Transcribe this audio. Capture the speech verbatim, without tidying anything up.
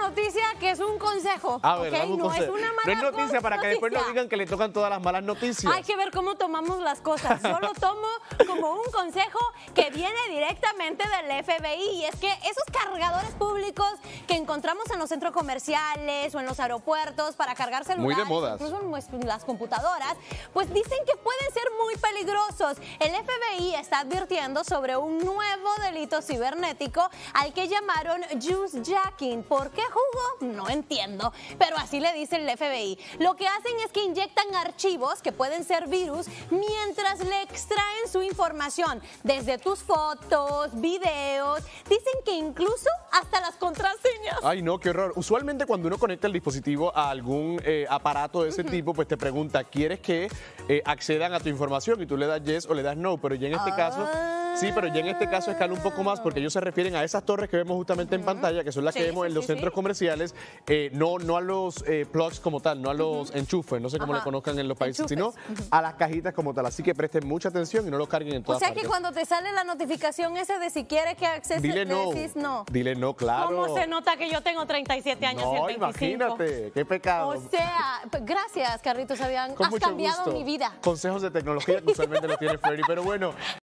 noticia que es un consejo. A ver, ¿okay? dame un No consejo. es una mala No es noticia para que después no noticia. digan que le tocan todas las malas noticias. Hay que ver cómo tomamos las cosas. Yo lo tomo como un consejo que viene directamente del F B I. Y es que esos cargadores públicos que encontramos en los centros comerciales o en los aeropuertos para cargar celulares, Muy de modas. incluso en las computadoras, pues dicen que pueden ser muy peligrosos. El F B I está advirtiendo sobre un nuevo delito cibernético al que llamaron juicejacking. ¿Por qué jugo? No entiendo, pero así le dice el F B I. Lo que hacen es que inyectan archivos que pueden ser virus mientras le extraen su información, desde tus fotos, videos, dicen que incluso hasta las contraseñas. Ay, no, qué horror. Usualmente cuando uno conecta el dispositivo a algún eh, aparato de ese uh-huh. tipo, pues te pregunta, ¿quieres que eh, accedan a tu información? Y tú le das yes o le das no, pero ya en este ah. caso... Sí, pero ya en este caso escala un poco más porque ellos se refieren a esas torres que vemos justamente uh-huh. en pantalla, que son las sí, que vemos sí, en los sí, centros sí. comerciales, eh, no, no a los eh, plugs como tal, no a los uh-huh. enchufes, no sé cómo Ajá. le conozcan en los países, enchufes. sino uh-huh. a las cajitas como tal. Así que presten mucha atención y no lo carguen en todas partes. O sea partes. que cuando te sale la notificación ese de si quieres que acceses, Dile no. decís no. Dile no, claro. ¿Cómo se nota que yo tengo treinta y siete años no, y el veinticinco? Imagínate, qué pecado. O sea, gracias, Carlitos Fabián, Con has cambiado gusto. mi vida. Consejos de tecnología que usualmente los tiene Fleury, pero bueno,